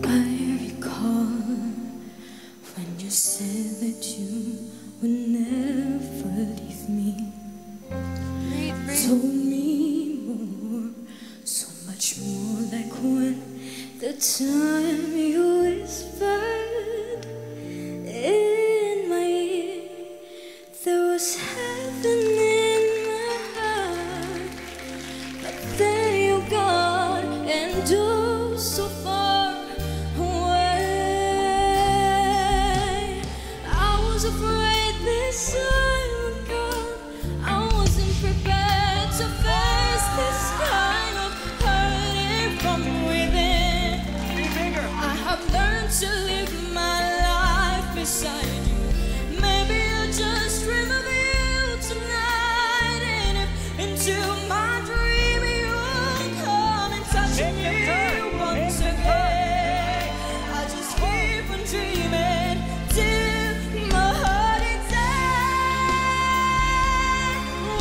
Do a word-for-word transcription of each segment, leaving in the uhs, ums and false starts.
I recall when you said that you would never leave me. Breathe, breathe. Told me more, so much more, like when the time you whispered in my ear. There was heaven in my heart, but then you gone and oh, so far away. I was afraid this time would come. I wasn't prepared to face this kind of hurting from within. I have learned to live my life beside you. Maybe I'll just dream of you tonight, and if into my dream you'll come and touch me once again. I just keep on dreaming till my heart is dead.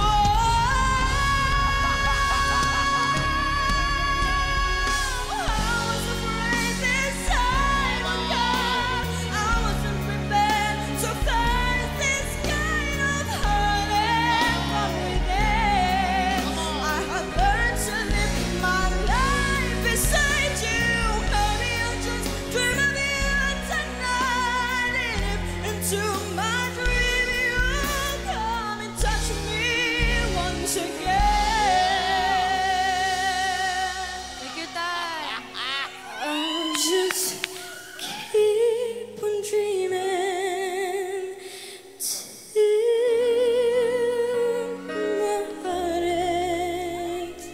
I was afraid this time would come. I wasn't prepared to face this kind of hurting from within. I have learned to live my life beside you. Maybe I'll just dream of you tonight, and if into my dream you'll come and touch me once again. Take your time. I'll just keep on dreaming till my heart aches.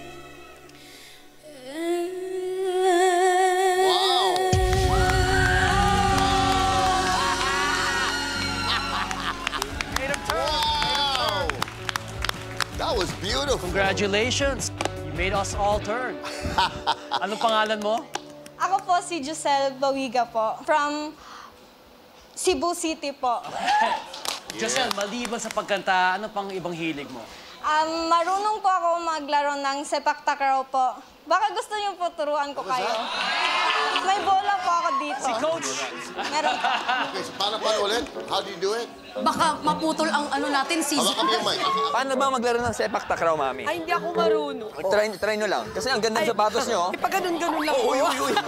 Wow! That was beautiful. Congratulations! You made us all turn. Anong pangalan mo? Ako po si Giselle Bawiga po. From Cebu City po. Josel, maliban sa pagkanta, ano pang ibang hilig mo? Um, marunong po ako maglaro ng sepak takraw po. Baka gusto niyo po turuan ko kayo. May bola po ako dito. Si Coach! Meron po. Okay, so paano, paano ulit? How do you do it? Baka maputol ang ano natin, Hawak season. kami yung mic. Paano ba maglaro ng sepak takraw, mami? Ay, hindi ako marunong. Try, try nyo lang. Kasi ang ganda ng sapatos nyo. Eh, pag ganun-ganun lang po. Uy, uy, uy.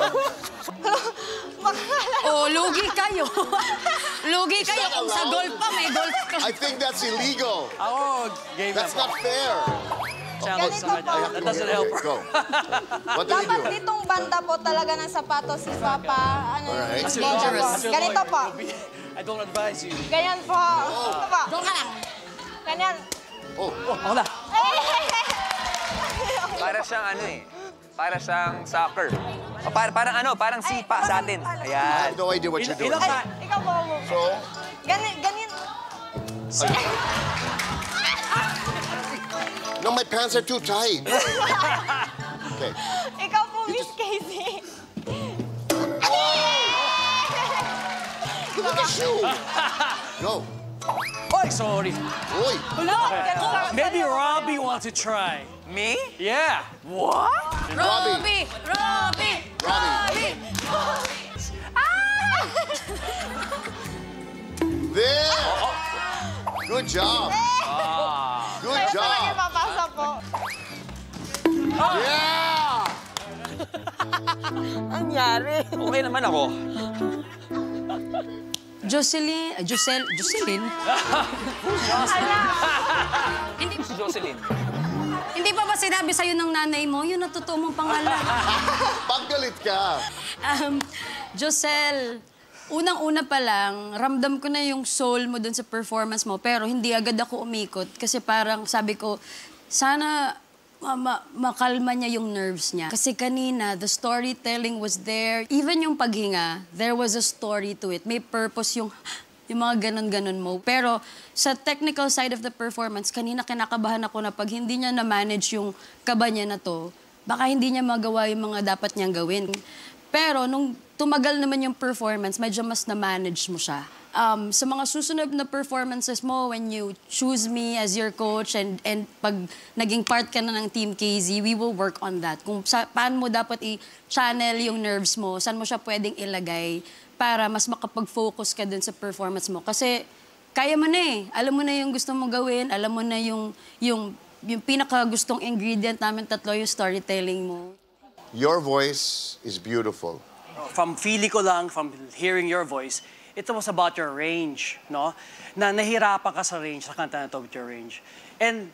Oh, lugi kayo. Lugi kayo that kung sa allowed? golf pa, may golf ka. I think that's illegal. Oo, game na That's po. not fair. Challenge sa Ganito kanya. po. That doesn't help her. Go. What do we Dapat do? ditong banda po talaga ng sapatos si Papa. Ano, Alright. As a ganyan lawyer, po. as a Ganito lawyer, po. you'll be- I don't advise you. Ganyan po. Ito po. Doon ka lang. Ganyan. Oh, Oh, ako na. Para siyang ano eh. Para siyang soccer. O, para, parang ano, parang sipa sa atin. I Ayan. have no idea what you're doing. Ilang Ay, sa... ikaw po. So, Ganyan. Ganyan. no, my pants are too tight. Okay. Ikaw po, Miss Casey. Look at the shoe. Go. Oy, sorry. Oy. Wala. Ganun. Maybe Robbie wants to try. Me? Yeah. What? Robbie! Robbie! Robbie. Ah! There. Good job. Good Kaya talaga job. papasa po. Yeah. Okay naman ako. Jocelyn, uh, Josel, Jocelyn? Hindi, Si Jocelyn. hindi pa ba sinabi sa'yo ng nanay mo? Yun ang totoo mong pangalan. Paggalit ka. Um, Josel, unang-una pa lang, ramdam ko na yung soul mo dun sa performance mo, pero hindi agad ako umikot kasi parang sabi ko, sana ma ma makalma niya yung nerves niya. Kasi kanina, the storytelling was there. Even yung paghinga, there was a story to it. May purpose yung, yung mga ganon-ganon mo. Pero sa technical side of the performance, kanina kinakabahan ako na pag hindi niya na-manage yung kaba niya na to, baka hindi niya magawa yung mga dapat niyang gawin. Pero nung tumagal naman yung performance, medyo mas na-manage mo siya. um, sa mga susunod na performances mo, when you choose me as your coach and and pag naging part ka na ng Team K Z, we will work on that. Kung sa, paano mo dapat i-channel yung nerves mo, saan mo siya pwedeng ilagay para mas makapag-focus ka dun sa performance mo. Kasi kaya mo na eh. Alam mo na yung gusto mo gawin, alam mo na yung, yung, yung pinaka-gustong ingredient namin tatlo, yung storytelling mo. Your voice is beautiful. From feeling ko lang, from hearing your voice, it was about your range, no? Na nahirapan ka sa range, sa kanta na to with your range. And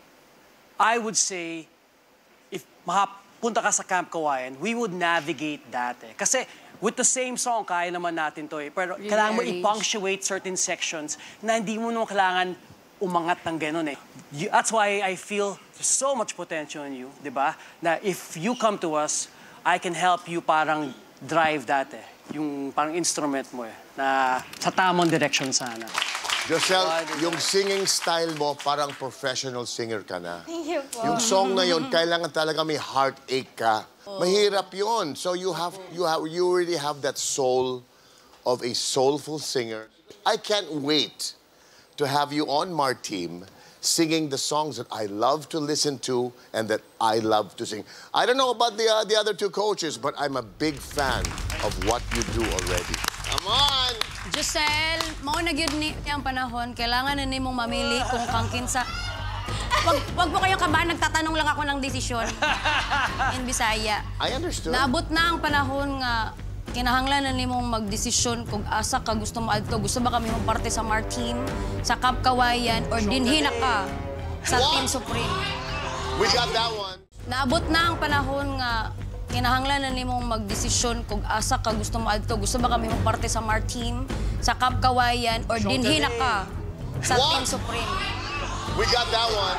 I would say, if makapunta ka sa Camp Kawayan, we would navigate that eh. Kasi with the same song, kaya naman natin to eh. Pero Really kailangan mo arrange. i-punctuate certain sections na hindi mo naman kailangan umangat ng gano'n eh. You, that's why I feel there's so much potential in you, di ba? Na if you come to us, I can help you parang drive that eh. Yung parang instrument mo eh. Na sa tamang direction sana. Josel, yung singing style mo, parang professional singer ka na. Thank you po. Yung song na yun, kailangan talaga may heartache ka. Mahirap yun. So you have, you have, you already have that soul of a soulful singer. I can't wait to have you on my team singing the songs that I love to listen to and that I love to sing. I don't know about the, uh, the other two coaches, but I'm a big fan of what you do already. Come on! Josel, mauna gyud ni ang panahon, kailangan na nimong mamili kung kang kinsa. Wag, wag po kayong kabahan, nagtatanong lang ako ng desisyon. In Bisaya. I understood. Naabot na ang panahon nga kinahanglan na nimong magdesisyon kung asa ka gusto mo adto. Gusto ba kami mong parte sa Mar Team, sa Camp Kawayan, or dinhi na ka sa What? Team Supreme? We got that one. Naabot na ang panahon nga kinahanglan na nimong magdesisyon kung asa ka gusto mo adto. Gusto ba kami mong parte sa Mar Team, sa Camp Kawayan, or dinhi na ka sa What? Team Supreme? We got that one.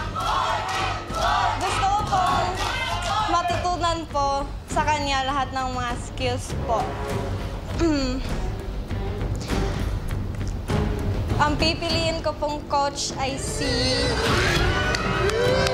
Gusto ko pong matutunan po sa kanya lahat ng mga skills po. Ang pipiliin ko pong coach ay si